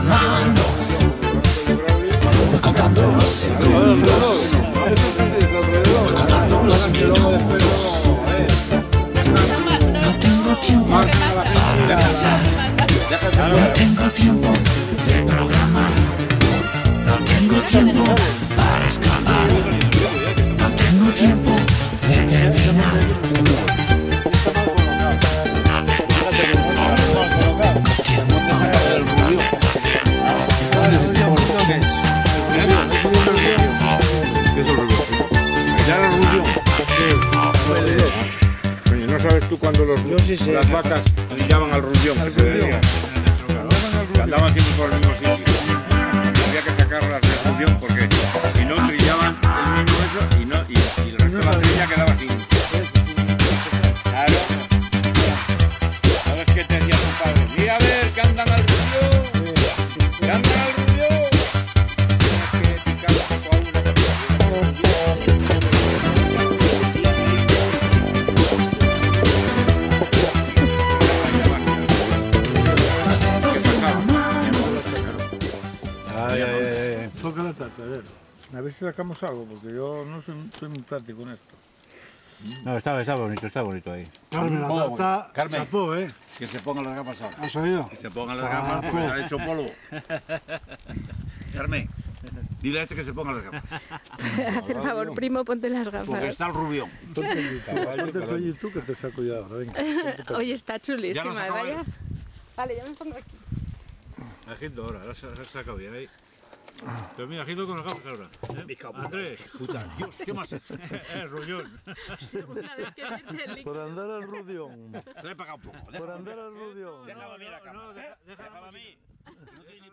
mano, voy contando los segundos, voy contando los minutos. No tengo tiempo para pensar, no tengo tiempo de programar, no tengo tiempo para escapar, no tengo tiempo de terminar. ¿Qué es el rubión? ¿Ya era rubión? Coño, ¿no sabes tú cuando las vacas brillaban al rubión? Que se decía. Que andaban siempre por el mismo sitio. Había que sacarlas del rubión porque si no trillaban el mismo eso y el resto de la trilla quedaba así. Claro. ¿Sabes qué te decía tu padre? Mira a ver que andan al rubión. Que andan al rubión. Tienes que picar un poco a una Toca la tarta, a ver si sacamos algo, porque yo no soy muy práctico en esto. No, está bonito ahí. Carmen, la tarta, Carmen, chapó, que se pongan las gafas ahora. ¿Has oído? Que se pongan las gafas porque se ha hecho polvo. Carmen, dile a este que se ponga las gafas. Haz el favor, primo, ponte las Porque gafas. está el rubión. Ponte tú y tú que te saco ya ahora, venga. Oye, está Ya chulísima, lo sacaba vaya. él. Vale, ya me pongo aquí. Agito ahora, lo has sacado bien ahí. Pero mira, agito con las gafas ahora. Andrés. Puta, Dios, ¿qué más has hecho? Rullón. Segunda vez que dice el líquido. Por andar al rudión. Trae para acá un poco. Por andar al rudión. Déjame a mí la cámara. No, déjame Déjame a mí. No tiene